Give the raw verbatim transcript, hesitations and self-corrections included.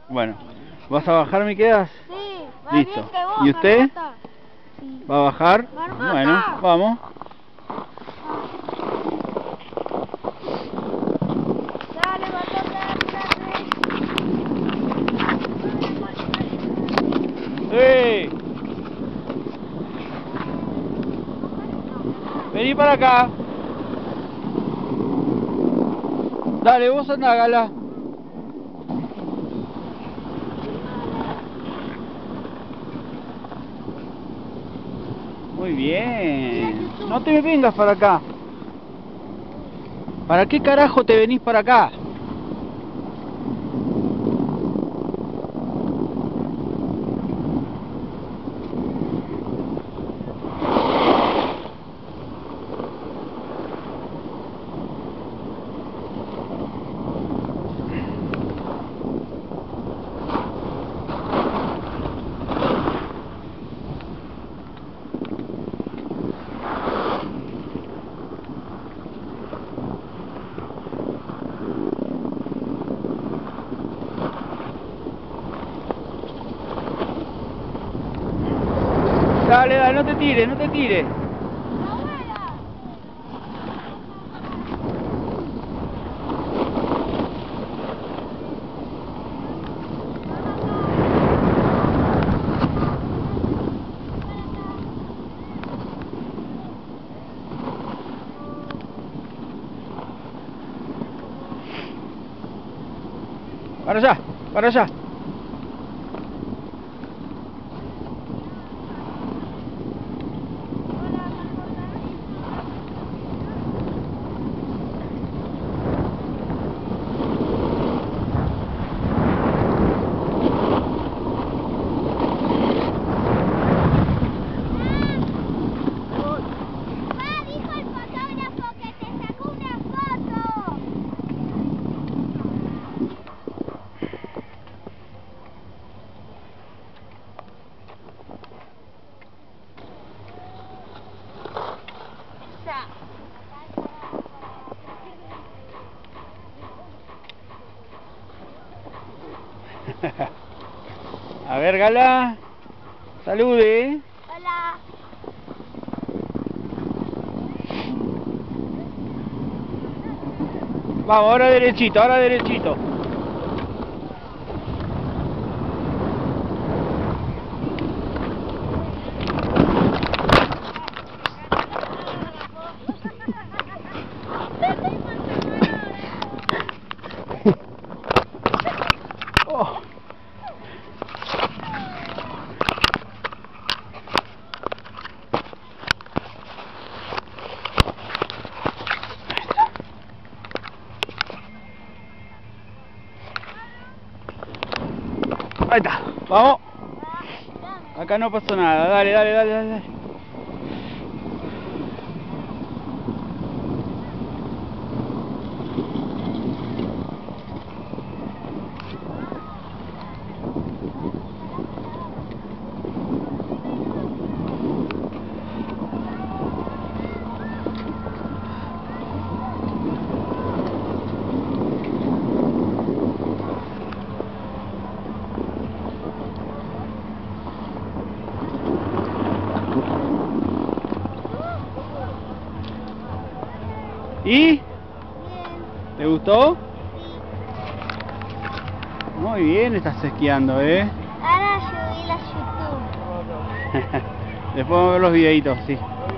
Bueno, ¿vas a bajar, me quedas? Sí, va Listo. bien que vos, ¿Y usted? Marmota. Sí. ¿Va a bajar? Marmota. Bueno, vamos. Dale, Marmota, ¡Sí! Vení para acá. Dale, vos andá, Gala. Muy bien. No te vengas para acá. ¿Para qué carajo te venís para acá? Dale, dale, no te tires, no te tires. Para allá, para allá. A ver, Gala. Salude. Hola. Vamos, ahora derechito, ahora derechito. Oh. Ahí está, vamos. Acá no pasó nada, dale, dale, dale, dale. ¿Y? Bien. ¿Te gustó? Sí. Muy bien, estás esquiando, ¿eh? Ahora subí la YouTube. Después vamos a ver los videitos, sí.